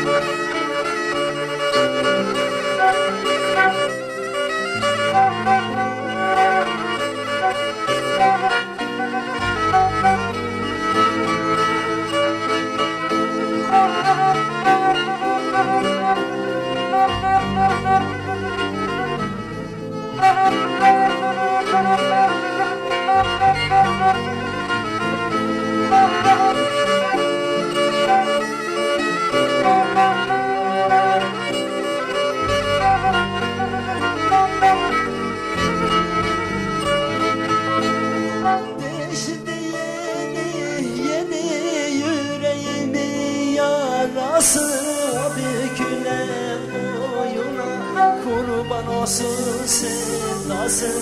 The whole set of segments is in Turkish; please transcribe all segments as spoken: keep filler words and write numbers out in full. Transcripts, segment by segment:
Bükülen boyuna kurban olsun sevdasın.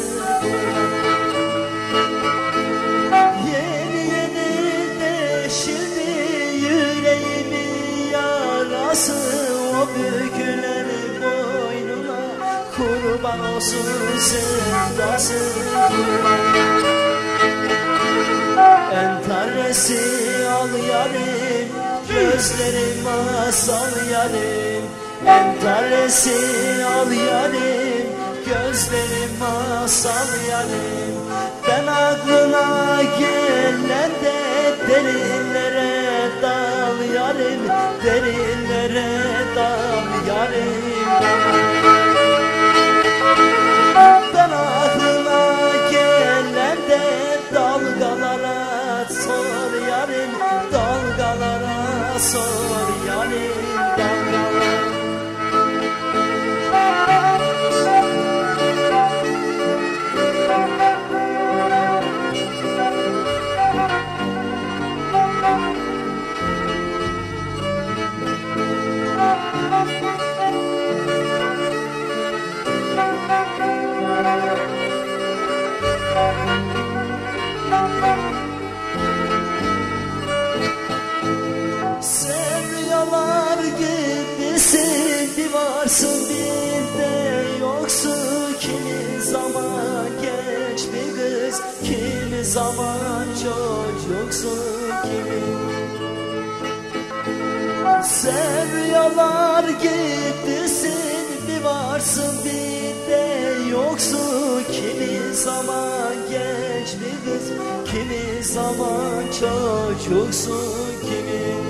Yeni yeni deşildi yüreğimin yarası, o bükülen boynuna kurban olsun sevdasın. Entaresi al yarim, gözlerim asal yarim. Entaresi al yarim, gözlerim asal yarim. Ben aklına gelende derinlere dal yarim, derinlere dal yarim. Ben aklına gelende dalgalara sor yarim, dalgalara sor yarim, dalgalara. Sevyalar gibisin, bir varsın bir de yoksun. Kimi zaman genç bir kız, kimi zaman çocuksun, kimi. Sevyalar gibisin, bir varsın bir de yoksun. Kimi zaman genç bir kız, kimi zaman çocuksun, kimi.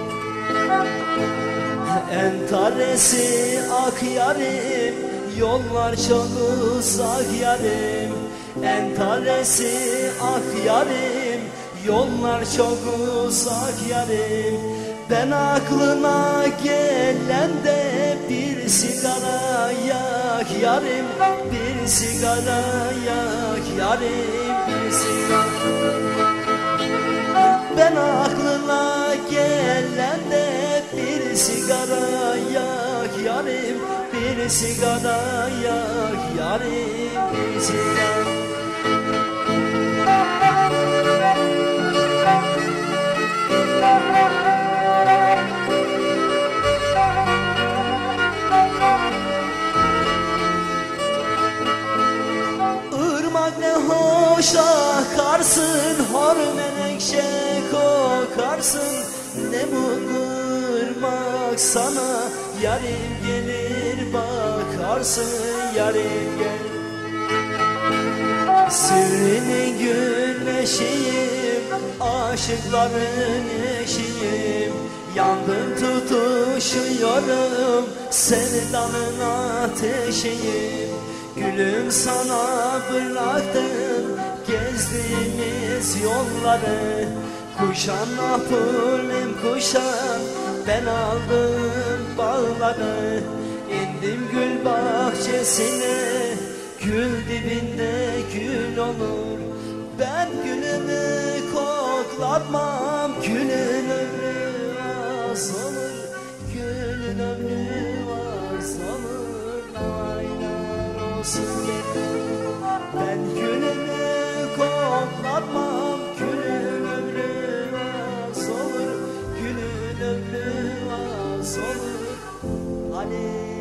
Entaresi ak yarim, yollar çok uzak yarim. Entaresi ak yarim, yollar çok uzak yarim. Ben aklına gelende bir sigara yak yarim, bir sigara yak yarim, bir sigara. Ben aklına gelende bir sigara yak yarim, bir sigara yak yarim, bir sigara. Irmak ne hoş akarsın, hor menekşe kokarsın. Ne mutlu ırmak sana, yarim gelir bakarsın, yarim gel. Sivri'nin güneşiyim, aşıkların eşiyim. Yandım tutuşuyorum, sevdanın ateşiyim. Gülüm sana bıraktım gezdiğimiz yolları. Kuşan napulim kuşan, ben aldım bağları. İndim gül bahçesine, gül dibinde gül olur. Ben gülümü koklatmam, gülün ömrü az olur. Gülün ömrü az olur, aylar olsun benim. Ben gülümü koklatmam, gülün ömrü az olur. Gülün ömrü az olur, Ali.